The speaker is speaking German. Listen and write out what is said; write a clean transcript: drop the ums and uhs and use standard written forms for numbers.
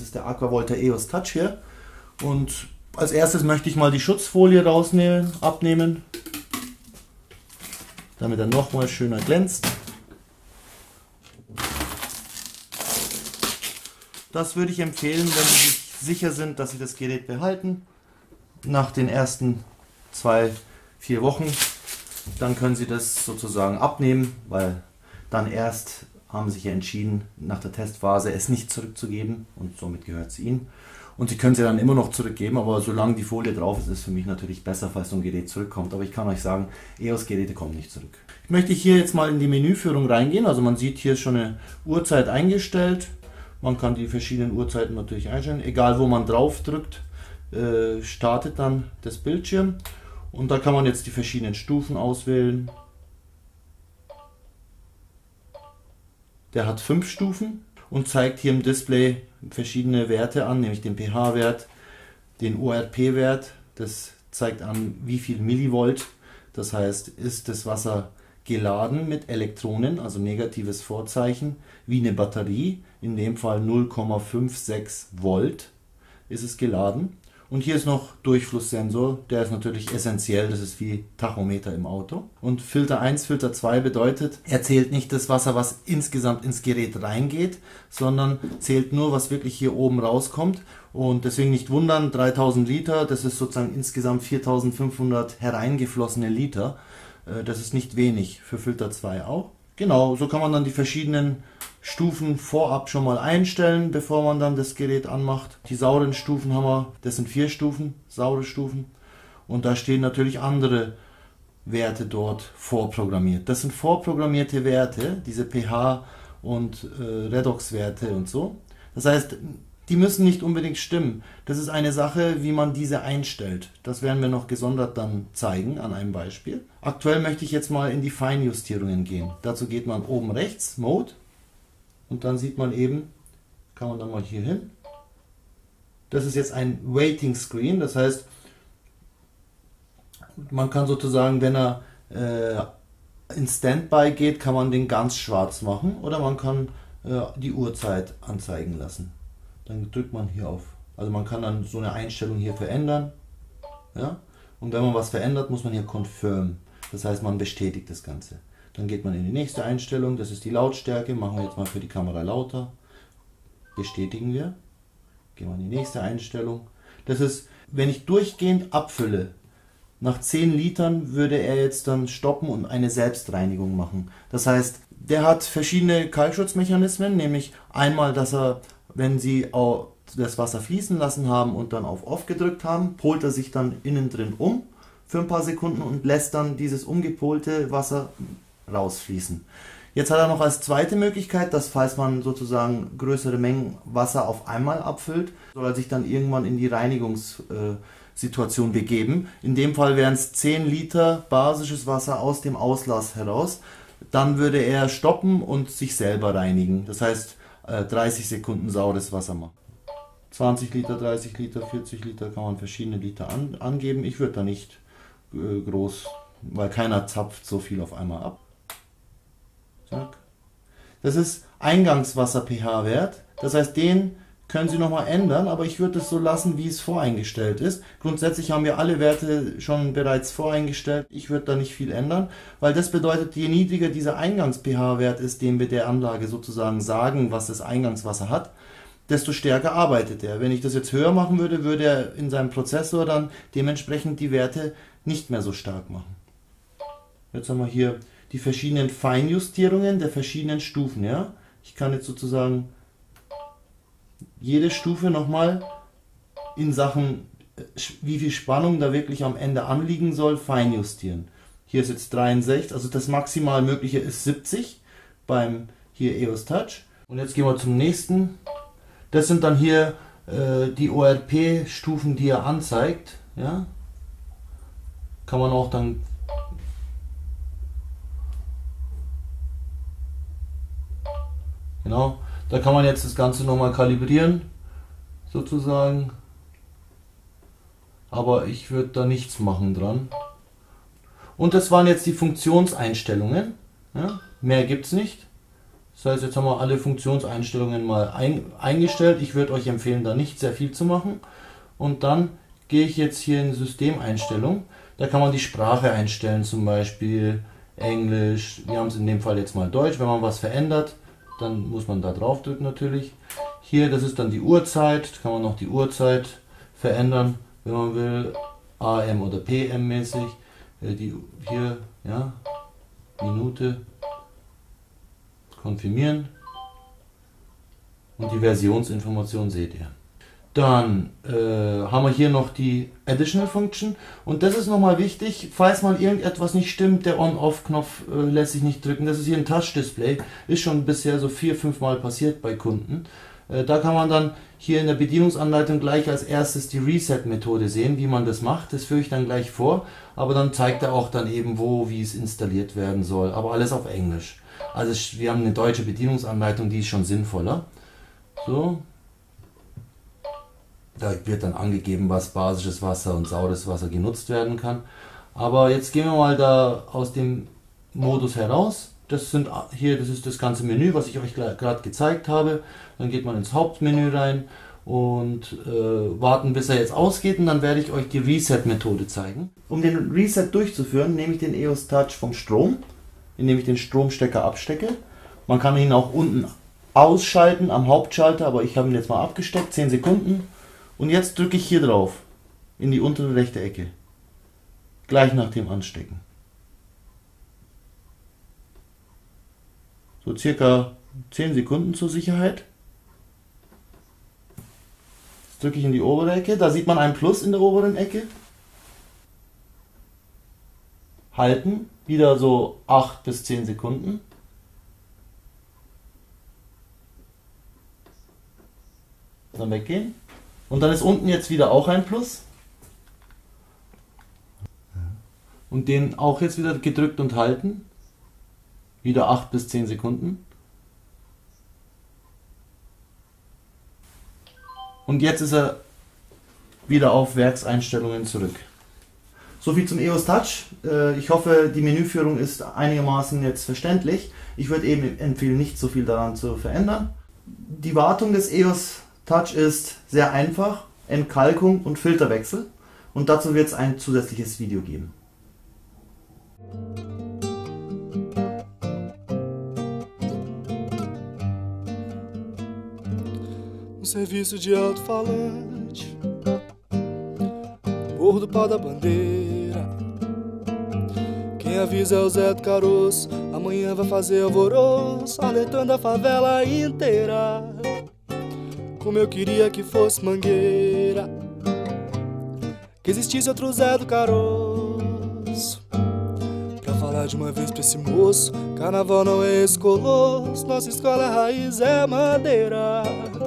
ist der Aquavolta EOS Touch hier. Und als erstes möchte ich mal die Schutzfolie abnehmen, damit er nochmal schöner glänzt. Das würde ich empfehlen, wenn Sie sich sicher sind, dass Sie das Gerät behalten. Nach den ersten 2-4 Wochen, dann können Sie das sozusagen abnehmen, weil dann erst haben Sie sich ja entschieden, nach der Testphase es nicht zurückzugeben und somit gehört es Ihnen. Und Sie können sie dann immer noch zurückgeben, aber solange die Folie drauf ist, ist es für mich natürlich besser, falls so ein Gerät zurückkommt. Aber ich kann euch sagen, EOS-Geräte kommen nicht zurück. Ich möchte hier jetzt mal in die Menüführung reingehen. Also man sieht, hier ist schon eine Uhrzeit eingestellt. Man kann die verschiedenen Uhrzeiten natürlich einstellen. Egal wo man drauf drückt, startet dann das Bildschirm. Und da kann man jetzt die verschiedenen Stufen auswählen. Der hat 5 Stufen und zeigt hier im Display verschiedene Werte an, nämlich den pH-Wert, den ORP-Wert. Das zeigt an, wie viel Millivolt. Das heißt, ist das Wasser geladen mit Elektronen, also negatives Vorzeichen, wie eine Batterie. In dem Fall 0,56 Volt ist es geladen. Und hier ist noch Durchflusssensor, der ist natürlich essentiell, das ist wie Tachometer im Auto. Und Filter 1, Filter 2 bedeutet, er zählt nicht das Wasser, was insgesamt ins Gerät reingeht, sondern zählt nur, was wirklich hier oben rauskommt. Und deswegen nicht wundern, 3000 Liter, das ist sozusagen insgesamt 4500 hereingeflossene Liter. Das ist nicht wenig, für Filter 2 auch. Genau, so kann man dann die verschiedenen Stufen vorab schon mal einstellen, bevor man dann das Gerät anmacht. Die sauren Stufen haben wir, das sind 4 Stufen, saure Stufen. Und da stehen natürlich andere Werte dort vorprogrammiert. Das sind vorprogrammierte Werte, diese pH- und Redox-Werte und so. Das heißt, die müssen nicht unbedingt stimmen. Das ist eine Sache, wie man diese einstellt. Das werden wir noch gesondert dann zeigen an einem Beispiel. Aktuell möchte ich jetzt mal in die Feinjustierungen gehen. Dazu geht man oben rechts, Mode, und dann sieht man eben, kann man dann mal hier hin. Das ist jetzt ein Waiting Screen, das heißt, man kann sozusagen, wenn er in Standby geht, kann man den ganz schwarz machen oder man kann die Uhrzeit anzeigen lassen. Dann drückt man hier auf. Also man kann dann so eine Einstellung hier verändern. Ja? Und wenn man was verändert, muss man hier Confirm. Das heißt, man bestätigt das Ganze. Dann geht man in die nächste Einstellung. Das ist die Lautstärke. Machen wir jetzt mal für die Kamera lauter. Bestätigen wir. Gehen wir in die nächste Einstellung. Das ist, wenn ich durchgehend abfülle, nach 10 Litern würde er jetzt dann stoppen und eine Selbstreinigung machen. Das heißt, der hat verschiedene Kalkschutzmechanismen, nämlich einmal, dass er, wenn Sie auch das Wasser fließen lassen haben und dann auf Off gedrückt haben, polt er sich dann innen drin um für ein paar Sekunden und lässt dann dieses umgepolte Wasser rausfließen. Jetzt hat er noch als zweite Möglichkeit, dass falls man sozusagen größere Mengen Wasser auf einmal abfüllt, soll er sich dann irgendwann in die Reinigungssituation begeben. In dem Fall wären es 10 Liter basisches Wasser aus dem Auslass heraus. Dann würde er stoppen und sich selber reinigen. Das heißt, 30 Sekunden saures Wasser machen. 20 Liter, 30 Liter, 40 Liter, kann man verschiedene Liter angeben. Ich würde da nicht groß, weil keiner zapft so viel auf einmal ab. Zack. Das ist Eingangswasser-pH-Wert. Das heißt, den können Sie nochmal ändern, aber ich würde es so lassen, wie es voreingestellt ist. Grundsätzlich haben wir alle Werte schon bereits voreingestellt. Ich würde da nicht viel ändern, weil das bedeutet, je niedriger dieser Eingangs-pH-Wert ist, dem wir der Anlage sozusagen sagen, was das Eingangswasser hat, desto stärker arbeitet er. Wenn ich das jetzt höher machen würde, würde er in seinem Prozessor dann dementsprechend die Werte nicht mehr so stark machen. Jetzt haben wir hier die verschiedenen Feinjustierungen der verschiedenen Stufen. Ja? Ich kann jetzt sozusagen jede Stufe nochmal in Sachen, wie viel Spannung da wirklich am Ende anliegen soll, feinjustieren. Hier ist jetzt 63, also das maximal mögliche ist 70 beim hier EOS Touch. Und jetzt gehen wir zum nächsten. Das sind dann hier die ORP-Stufen, die er anzeigt. Ja? Kann man auch dann genau, da kann man jetzt das Ganze nochmal kalibrieren, sozusagen. Aber ich würde da nichts machen dran. Und das waren jetzt die Funktionseinstellungen. Ja? Mehr gibt es nicht. Das heißt, jetzt haben wir alle Funktionseinstellungen mal eingestellt. Ich würde euch empfehlen, da nicht sehr viel zu machen. Und dann gehe ich jetzt hier in Systemeinstellung. Da kann man die Sprache einstellen, zum Beispiel Englisch. Wir haben es in dem Fall jetzt mal Deutsch. Wenn man was verändert, dann muss man da drauf drücken natürlich. Hier, das ist dann die Uhrzeit. Da kann man noch die Uhrzeit verändern, wenn man will. AM oder PM mäßig. Hier, ja, Minute. Konfirmieren. Und die Versionsinformation seht ihr. Dann haben wir hier noch die Additional Function. Und das ist nochmal wichtig, falls mal irgendetwas nicht stimmt, der On-Off-Knopf lässt sich nicht drücken. Das ist hier ein Touch-Display. Ist schon bisher so 4-5 Mal passiert bei Kunden. Da kann man dann hier in der Bedienungsanleitung gleich als erstes die Reset-Methode sehen, wie man das macht. Das führe ich dann gleich vor. Aber dann zeigt er auch dann eben wie es installiert werden soll. Aber alles auf Englisch. Also wir haben eine deutsche Bedienungsanleitung, die ist schon sinnvoller. So. Da wird dann angegeben, was basisches Wasser und saures Wasser genutzt werden kann. Aber jetzt gehen wir mal da aus dem Modus heraus. Das ist das ganze Menü, was ich euch gerade gezeigt habe. Dann geht man ins Hauptmenü rein und warten, bis er jetzt ausgeht. Und dann werde ich euch die Reset-Methode zeigen. Um den Reset durchzuführen, nehme ich den EOS Touch vom Strom, indem ich den Stromstecker abstecke. Man kann ihn auch unten ausschalten am Hauptschalter, aber ich habe ihn jetzt mal abgesteckt, 10 Sekunden. Und jetzt drücke ich hier drauf, in die untere rechte Ecke, gleich nach dem Anstecken. So circa 10 Sekunden zur Sicherheit. Jetzt drücke ich in die obere Ecke, da sieht man ein Plus in der oberen Ecke. Halten, wieder so 8 bis 10 Sekunden. Dann weggehen. Und dann ist unten jetzt wieder auch ein Plus. Und den auch jetzt wieder gedrückt und halten. Wieder 8 bis 10 Sekunden. Und jetzt ist er wieder auf Werkseinstellungen zurück. Soviel zum EOS Touch. Ich hoffe, die Menüführung ist einigermaßen jetzt verständlich. Ich würde eben empfehlen, nicht so viel daran zu verändern. Die Wartung des EOS Touch ist sehr einfach, Entkalkung und Filterwechsel, und dazu wird es ein zusätzliches Video geben. Um serviço de alto-falante, Morro do Pau da Bandeira. Quem avisa é o Zé do Caroço, amanhã vai fazer alvoroço, alertando a favela inteira. Como eu queria que fosse Mangueira, que existisse outro Zé do Caroço, pra falar de uma vez pra esse moço: carnaval não é esse colosso, nossa escola raiz é madeira.